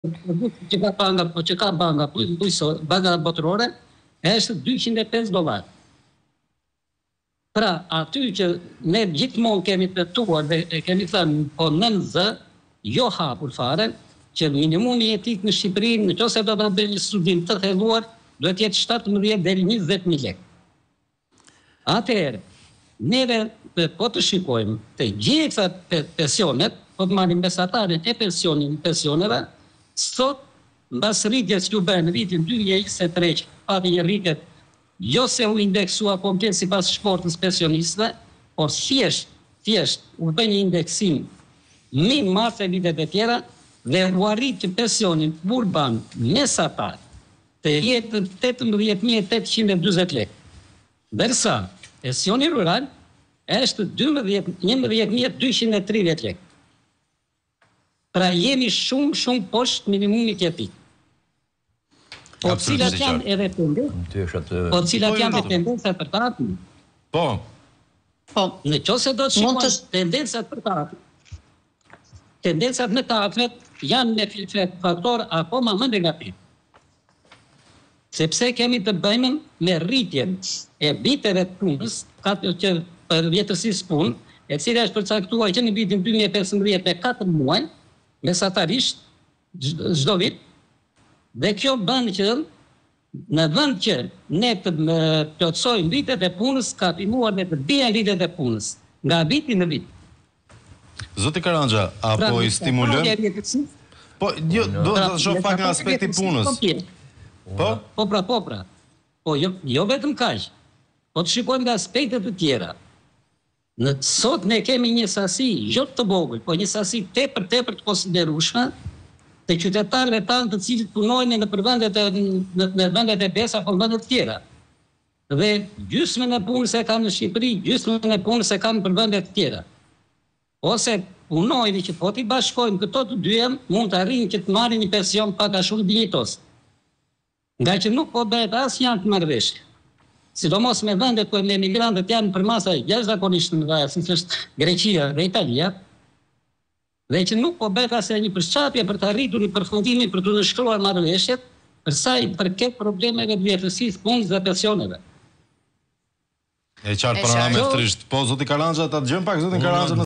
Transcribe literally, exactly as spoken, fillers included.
që ka banka, po që ka banka bujësore, banka botërore, është dyqind e pesë dollar. Pra, aty që ne gjithmonë kemi tentuar dhe e kemi thënë, po nën zë, jo hapur fare, që minimumi jetik në Shqipëri, në qoftë se do të bëjë një studim të thelluar, duhet jetë shtatëmbëdhjetë deri në njëzet mijë lekë. Atëherë, neve po të shikojmë të gjitha pensionet, po të marrim mesatarin e pensionin pensioneve, sot, mbas rritjes që u bën në vitin dy mijë e njëzet e tre, pati një rritje jo se u indeksua komplet sipas shportës pensionistëve, por thjesht, thjesht u bën një indeksim mi mas e vitet e tjera dhe u arrit që pensionin urban mesatar të jetë tetëmbëdhjetë mijë e tetëqind e dyzet lekë. Ndërsa pensioni rural është njëmbëdhjetë mijë e dyqind e tridhjetë lekë. Pra jemi shumë, shumë poshtë minimumit jetik. Po cilat janë edhe tendencat? Po cilat janë tendencat për të ardhmen? Po. Po, në qoftë se do të shikojmë tendencat për të ardhmen. Tendencat në të ardhmen janë me faktor akoma më negativ. Sepse kemi të bëjmë me rritjen e viteve të punës, që për vjetësisë punë, e cila është përcaktuar që në vitin dy mijë e pesëmbëdhjetë me katër muaj, mesatarisht çdo vit, dhe kjo bën që në vend që ne të plotësojmë vitet e punës, ka filluar dhe të bien vitet e punës, nga viti në vit. Zoti Karanja, apo i stimulon? Po, jo, do të shoh pak nga aspekti punës. Po? Po pra, po pra. Po jo, jo vetëm kaq. Po të shikojmë nga aspektet të tjera. Në sot ne kemi një sasi jo të vogël, po një sasi tepër tepër të konsiderueshme të qytetarëve tanë të cilët punojnë në përvendet e në vendet e besa apo vende të tjera. Dhe gjysmën e punës e kanë në Shqipëri, gjysmën e punës e kanë në vende të tjera. Ose punojnë që po t'i bashkojmë këto të dyja, mund të arrijnë që të marrin një pension pak a shumë dinjitos. Nga që nuk po bëhet asnjë marrëveshje. Sidomos me vendet ku emigrantët janë për masa jashtëzakonisht të mëdha, siç është Greqia dhe Italia, dhe që nuk po bëhet asnjë një përshtatje për të arritur një përfundim për të nënshkruar marrëveshjet, për sa i përket problemeve të vjetësisë punës dhe pensioneve. E qartë panorama e trisht. Po, zoti Karanja, ta dëgjojmë pak zotin Karanja.